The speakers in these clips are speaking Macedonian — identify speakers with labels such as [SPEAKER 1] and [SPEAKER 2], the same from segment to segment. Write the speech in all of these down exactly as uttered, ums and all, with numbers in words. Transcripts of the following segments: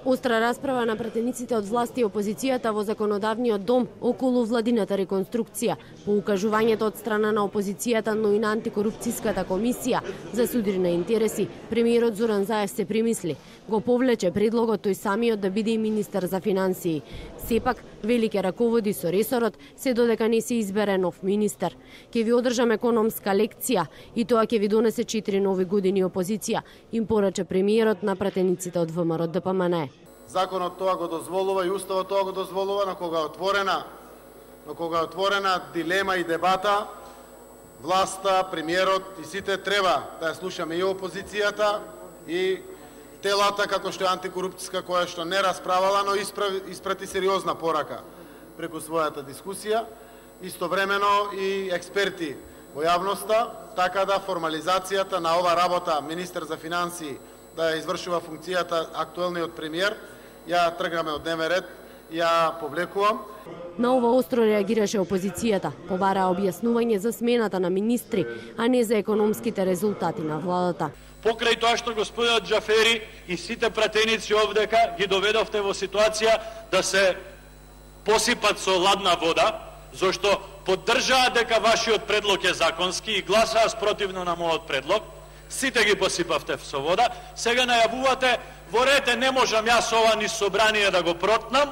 [SPEAKER 1] Остра расправа на пратениците од власти и опозицијата во законодавниот дом околу владината реконструкција, по укажувањето од страна на опозицијата, но и на антикорупцијската комисија за судир на интереси, премиерот Зоран Заев се примисли, го повлече предлогот тој самиот да биде и министер за финансии. Сепак, велике раководи со ресорот, се додека не се избере нов министер. Ке ви одржам економска лекција и тоа ќе ви донесе четири нови години опозиција, им порача премиерот на пратениците од ВМРО Д П М Н Е.
[SPEAKER 2] Законот тоа го дозволува и уставот тоа го дозволува, на кога е отворена, на кога е отворена дилема и дебата, власта, премиерот и сите треба да ја слушаме и опозицијата и телата како што е антикорупцијска, која што не расправала, но испрати сериозна порака преку својата дискусија, истовремено и експерти во јавноста, така да формализацијата на ова работа министер за финансии да ја извршува функцијата актуелниот премиер, ја тргаме од дневен ред, ја повлекувам.
[SPEAKER 1] На ова остро реагираше опозицијата, побараа објаснување за смената на министри, а не за економските резултати на владата.
[SPEAKER 3] Покрај тоа што господинот Џафери и сите пратеници овдека ги доведовте во ситуација да се посипат со ладна вода, зашто поддржаа дека вашиот предлог е законски и гласаа спротивно на мојот предлог, сите ги посипавте со вода, сега најавувате, во рете не можам јас ова низ собрание да го протнам,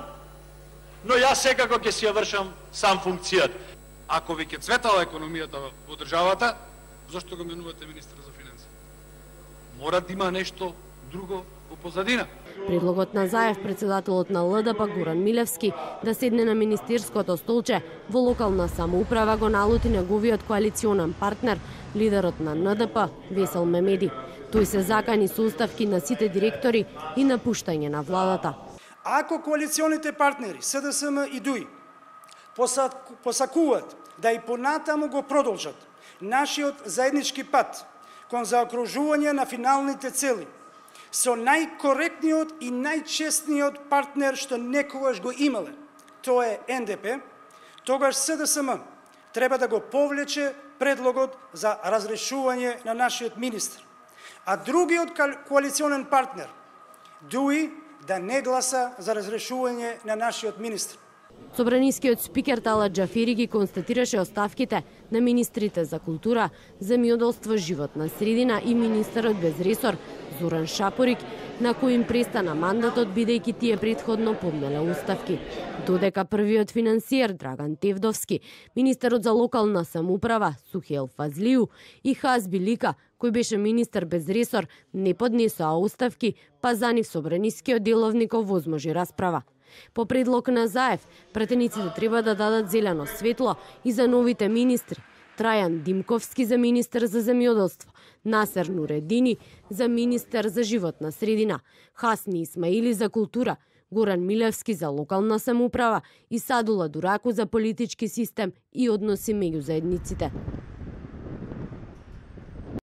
[SPEAKER 3] но јас секако ќе си ја вршам сам функцијата.
[SPEAKER 4] Ако ви ќе цветала економијата во државата, зашто го менувате министер за финансии? Мора да има нешто друго во позадина.
[SPEAKER 1] Предлогот на Заев, председателот на Л Д П Горан Милевски, да седне на министерското столче во локална самоуправа го налути неговиот коалиционен партнер, лидерот на Н Д П Весел Мемеди. Тој се закани со оставки на сите директори и напуштање на владата.
[SPEAKER 5] Ако коалиционите партнери С Д С М и Д У И посакуваат да и понатаму го продолжат нашиот заеднички пат кон заокружување на финалните цели, со најкоректниот и најчестниот партнер што некогаш го имале, тоа е Н Д П, тогаш С Д С М треба да го повлече предлогот за разрешување на нашиот министр, а другиот коалиционен партнер, Д У И, да не гласа за разрешување на нашиот министр.
[SPEAKER 1] Собранискиот спикер Талат Џафери ги констатираше оставките на министрите за култура, земјоделство, животна средина и министерот без ресор Зоран Шапорик, на кој им престана мандатот бидејќи тие претходно поднеле оставки. Додека првиот финансиер Драган Тевдовски, министерот за локална самоуправа Сухел Фазлију и Хазби Лика, кој беше министер без ресор, не поднесоа оставки, па за нив собранискиот деловник овозможи расправа. По предлог на Заев, пратениците треба да дадат зелено светло и за новите министри. Трајан Димковски за министер за земјоделство, Насер Нуредини за министер за животна средина, Хасни Исмаили за култура, Горан Милевски за локална самоуправа и Садула Дураку за политички систем и односи меѓу заедниците.